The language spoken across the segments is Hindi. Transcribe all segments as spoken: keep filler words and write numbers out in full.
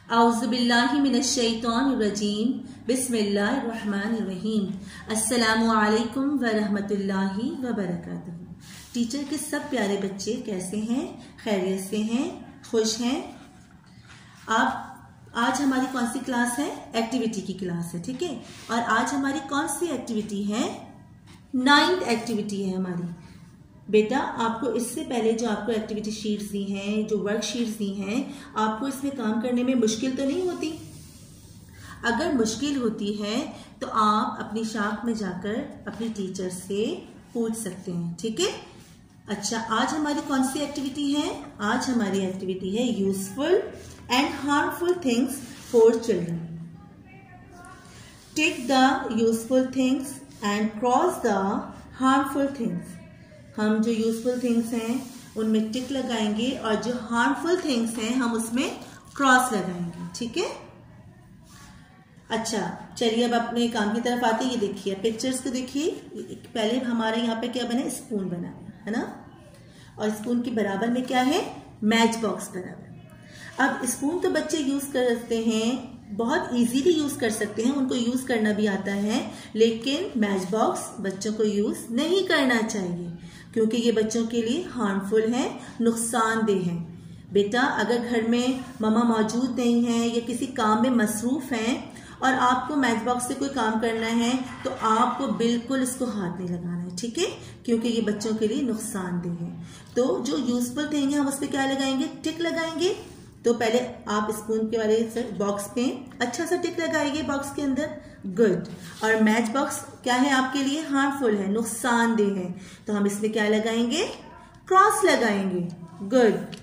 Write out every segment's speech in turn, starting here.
औज़ुबिल्लाहि मिनश्शैतानिर्रजीम बिस्मिल्लाहिर्रहमानिर्रहीम। अस्सलामु अलैकुम व रहमतुल्लाहि व बरकातुहू। टीचर के सब प्यारे बच्चे कैसे हैं? खैरियत से हैं? खुश हैं? आप आज हमारी कौन सी क्लास है? एक्टिविटी की क्लास है, ठीक है। और आज हमारी कौन सी एक्टिविटी है? नाइन्थ एक्टिविटी है हमारी। बेटा आपको इससे पहले जो आपको एक्टिविटी शीट्स दी हैं, जो वर्क शीट्स दी हैं, आपको इसमें काम करने में मुश्किल तो नहीं होती? अगर मुश्किल होती है तो आप अपनी शॉप में जाकर अपनी टीचर से पूछ सकते हैं, ठीक है। अच्छा, आज हमारी कौन सी एक्टिविटी है? आज हमारी एक्टिविटी है useful and harmful things for children. Tick the useful things and cross the harmful things. हम जो यूजफुल थिंग्स हैं उनमें टिक लगाएंगे और जो हार्मफुल थिंग्स हैं हम उसमें क्रॉस लगाएंगे, ठीक है। अच्छा चलिए अब अपने काम की तरफ आते हैं। ये देखिए पिक्चर्स को देखिए। पहले हमारे यहाँ पे क्या बना है? स्पून बना है, है ना। और स्पून के बराबर में क्या है? मैच बॉक्स बराबर। अब स्पून तो बच्चे यूज कर सकते हैं, बहुत इजीली यूज कर सकते हैं, उनको यूज करना भी आता है, लेकिन मैच बॉक्स बच्चों को यूज नहीं करना चाहिए क्योंकि ये बच्चों के लिए हार्मफुल है, नुकसानदेह है। बेटा अगर घर में मम्मा मौजूद नहीं है या किसी काम में मसरूफ हैं और आपको मैच बॉक्स से कोई काम करना है तो आपको बिल्कुल इसको हाथ नहीं लगाना है, ठीक है, क्योंकि ये बच्चों के लिए नुकसानदेह है। तो जो यूजफुल थिंग है हम उस पर क्या लगाएंगे? टिक लगाएंगे। तो पहले आप स्पून के वाले बॉक्स पे अच्छा सा टिक लगाइए बॉक्स के अंदर, गुड। और मैच बॉक्स क्या है आपके लिए? हार्मफुल है, नुकसानदेह है, तो हम इसमें क्या लगाएंगे? क्रॉस लगाएंगे, गुड।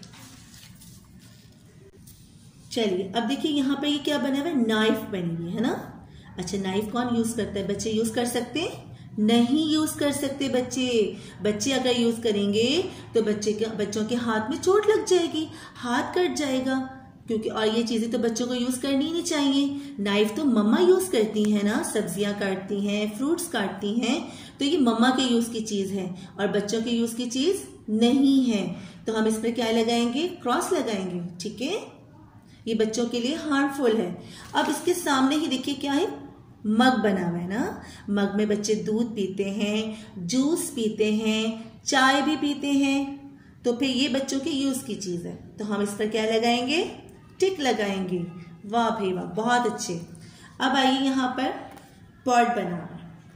चलिए अब देखिए यहाँ पे ये क्या बना हुआ है? नाइफ बनी हुई है ना। अच्छा नाइफ कौन यूज करता है? बच्चे यूज कर सकते हैं? नहीं यूज कर सकते बच्चे। बच्चे अगर यूज करेंगे तो बच्चे के बच्चों के हाथ में चोट लग जाएगी, हाथ कट जाएगा, क्योंकि और ये चीजें तो बच्चों को यूज करनी नहीं चाहिए। नाइफ तो मम्मा यूज करती है ना, सब्जियां काटती हैं, फ्रूट्स काटती हैं, तो ये मम्मा के यूज की चीज है और बच्चों के यूज की चीज नहीं है। तो हम इस पर क्या लगाएंगे? क्रॉस लगाएंगे, ठीक है। ये बच्चों के लिए हार्मफुल है। अब इसके सामने ही देखिए क्या है? मग बना हुआ है ना। मग में बच्चे दूध पीते हैं, जूस पीते हैं, चाय भी पीते हैं, तो फिर ये बच्चों के यूज की चीज है, तो हम इस पर क्या लगाएंगे? टिक लगाएंगे। वाह भाई वाह, बहुत अच्छे। अब आइए यहाँ पर पॉट बना हुआ।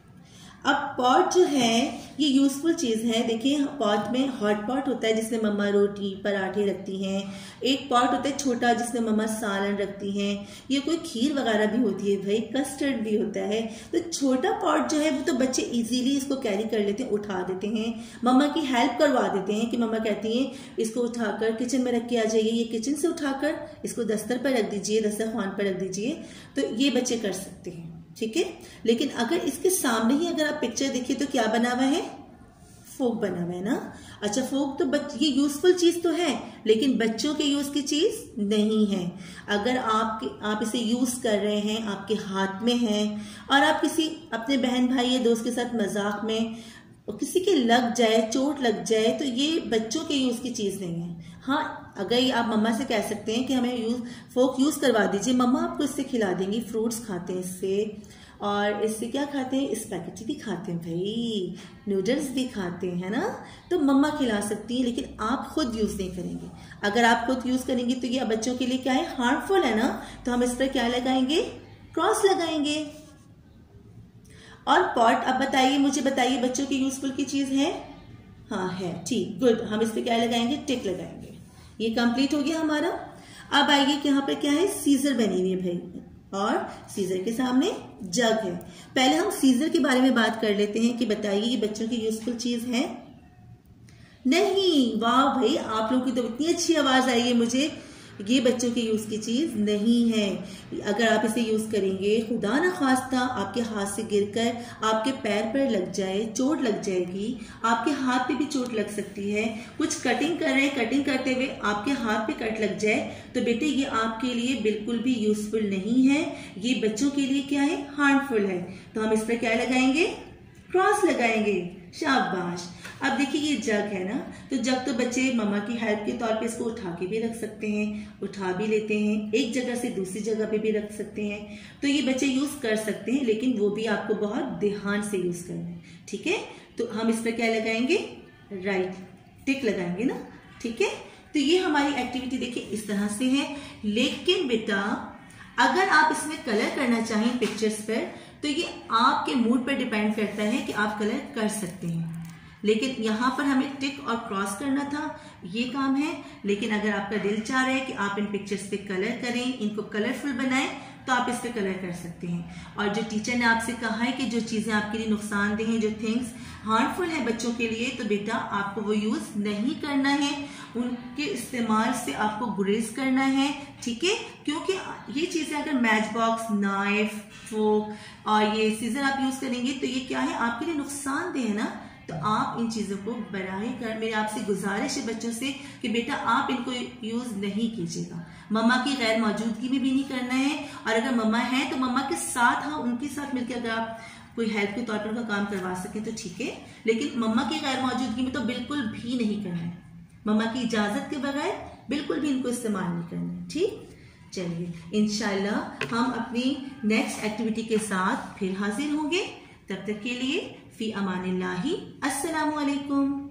अब पॉट जो है ये यूजफुल चीज है। देखिए पॉट में हॉट पॉट होता है जिसमें मम्मा रोटी पराठे रखती हैं, एक पॉट होता है छोटा जिसमें मम्मा सालन रखती हैं, ये कोई खीर वगैरह भी होती है भाई, कस्टर्ड भी होता है। तो छोटा पॉट जो है वो तो बच्चे इजीली इसको कैरी कर लेते हैं, उठा देते हैं, मम्मा की हेल्प करवा देते हैं कि मम्मा कहती हैं इसको उठाकर किचन में रख के आ जाइए, ये किचन से उठाकर इसको दस्तर पर रख दीजिए, दस्तरखान पर रख दीजिए, तो ये बच्चे कर सकते हैं, ठीक है। लेकिन अगर इसके सामने ही अगर आप पिक्चर देखिए तो क्या बना हुआ है? फोक बना हुआ है ना। अच्छा फोक तो बच ये यूजफुल चीज तो है लेकिन बच्चों के यूज की चीज नहीं है। अगर आप आप इसे यूज कर रहे हैं, आपके हाथ में है और आप किसी अपने बहन भाई या दोस्त के साथ मजाक में किसी के लग जाए, चोट लग जाए, तो ये बच्चों के यूज की चीज नहीं है। हाँ अगर ये आप मम्मा से कह सकते हैं कि हमें यूज फोक यूज करवा दीजिए, मम्मा आपको इससे खिला देंगी, फ्रूट्स खाते हैं इससे, और इससे क्या खाते हैं? स्पैगेटी भी खाते हैं भाई, नूडल्स भी खाते हैं ना, तो मम्मा खिला सकती है, लेकिन आप खुद यूज नहीं करेंगे। अगर आप खुद यूज करेंगे तो ये बच्चों के लिए क्या है? हार्मफुल है ना। तो हम इस पर क्या लगाएंगे? क्रॉस लगाएंगे। और पॉट, अब बताइए, मुझे बताइए बच्चों की यूजफुल की चीज है? हाँ है, ठीक, गुड। हम इस पर क्या लगाएंगे? टिक लगाएंगे। ये कंप्लीट हो गया हमारा। अब आइए कि यहाँ पे क्या है? सीजर बनी हुई है भाई, और सीजर के सामने जग है। पहले हम सीजर के बारे में बात कर लेते हैं कि बताइए ये बच्चों की यूजफुल चीज है? नहीं। वाह भाई, आप लोगों की तो इतनी अच्छी आवाज आई है मुझे। ये बच्चों के यूज की चीज नहीं है। अगर आप इसे यूज करेंगे, खुदा न खास्ता आपके हाथ से गिरकर आपके पैर पर लग जाए, चोट लग जाएगी, आपके हाथ पे भी चोट लग सकती है। कुछ कटिंग कर रहे हैं, कटिंग करते हुए आपके हाथ पे कट लग जाए, तो बेटे ये आपके लिए बिल्कुल भी यूजफुल नहीं है, ये बच्चों के लिए क्या है? हार्मफुल है। तो हम इस पर क्या लगाएंगे? क्रॉस लगाएंगे, शाबाश। अब देखिए ये जग है ना, तो जग तो बच्चे मम्मा की हेल्प के तौर पे इसको उठा के भी रख सकते हैं, उठा भी लेते हैं, एक जगह से दूसरी जगह पे भी रख सकते हैं, तो ये बच्चे यूज कर सकते हैं, लेकिन वो भी आपको बहुत ध्यान से यूज करना है, ठीक है। तो हम इस पर क्या लगाएंगे, राइट टिक लगाएंगे ना, ठीक है। तो ये हमारी एक्टिविटी देखिए इस तरह से है। लेकिन बेटा अगर आप इसमें कलर करना चाहें पिक्चर्स पर, तो ये आपके मूड पर डिपेंड करता है कि आप कलर कर सकते हैं। लेकिन यहाँ पर हमें टिक और क्रॉस करना था, ये काम है। लेकिन अगर आपका दिल चाह रहा है कि आप इन पिक्चर्स पे कलर करें, इनको कलरफुल बनाएं, तो आप इस पे कलर कर सकते हैं। और जो टीचर ने आपसे कहा है कि जो चीजें आपके लिए नुकसानदेह हैं, जो थिंग्स हार्मफुल है बच्चों के लिए, तो बेटा आपको वो यूज नहीं करना है, उनके इस्तेमाल से आपको गुरेज करना है, ठीक है। क्योंकि ये चीजें अगर मैच बॉक्स, नाइफ, फोक और ये सीजर आप यूज करेंगे, तो ये क्या है, आपके लिए नुकसानदेह है ना। तो आप इन चीजों को बराए कर, मेरी आपसे गुजारिश है बच्चों से कि बेटा आप इनको यूज नहीं कीजिएगा, मम्मा की गैर मौजूदगी में भी नहीं करना है। और अगर मम्मा है तो मम्मा के साथ, हाँ उनके साथ मिलकर अगर आप कोई हेल्प के तौर पर उनका काम करवा सके तो ठीक है, लेकिन मम्मा की गैर मौजूदगी में तो बिल्कुल भी नहीं करना है, मम्मा की इजाजत के बगैर बिल्कुल भी इनको इस्तेमाल नहीं करना है, ठीक। चलिए इंशाल्लाह हम अपनी नेक्स्ट एक्टिविटी के साथ फिर हाजिर होंगे, तब तक के लिए फी अमानिल्लाहि, अस्सलामु अलैकुम।